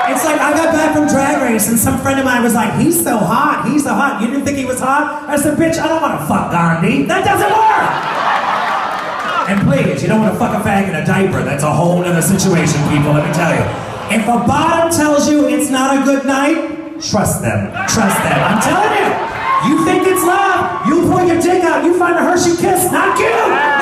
It's like I got back from Drag Race and some friend of mine was like, he's so hot, he's so hot. You didn't think he was hot? I said, bitch, I don't want to fuck Gandhi. That doesn't work! And please, you don't want to fuck a fag in a diaper. That's a whole nother situation, people, let me tell you. If a bottom tells you it's not a good night, trust them. Trust them. I'm telling you. You think it's love, you pull your dick out, you find a Hershey Kiss, not cute!